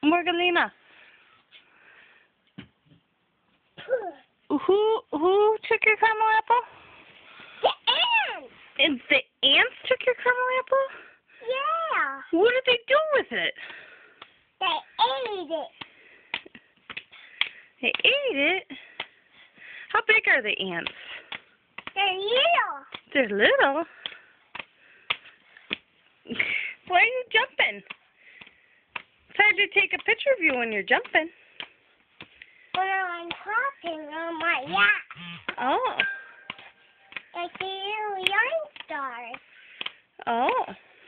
Morganina. Who took your caramel apple? The ants! And the ants took your caramel apple? Yeah. What did they do with it? They ate it. They ate it? How big are the ants? They're little. They're little? Why are you jumping? It's hard to take a picture of you when you're jumping. When I'm hopping on my yacht. Oh. Like the little young stars. Oh.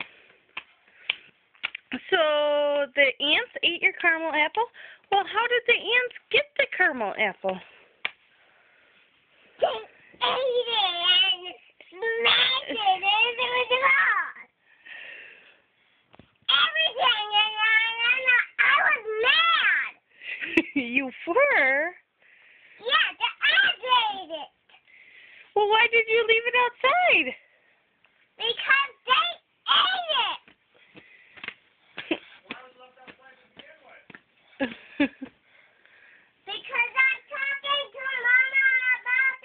So the ants ate your caramel apple? Well, how did the ants get the caramel apple? They ate it and smashed it into the glass. Everything, and I was mad. You were? Yeah, the ants ate it. Well, why did you leave it outside? Because they ate it. Because I'm talking to Mama about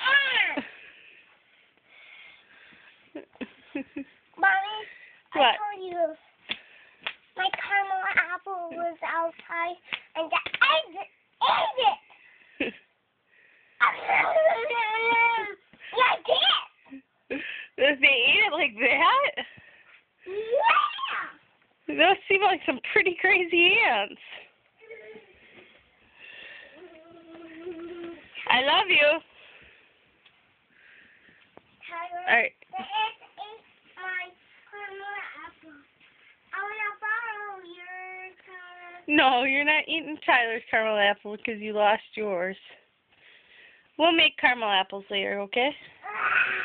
the ants. Mommy, I What? told you my caramel apple was outside and the ants ate it. Like this. They ate it like that? Yeah. Those seem like some pretty crazy ants. I love you. Tyler, All right. the ants ate my caramel apple. I want to borrow yours, Tyler. No, you're not eating Tyler's caramel apple because you lost yours. We'll make caramel apples later, okay? Ah.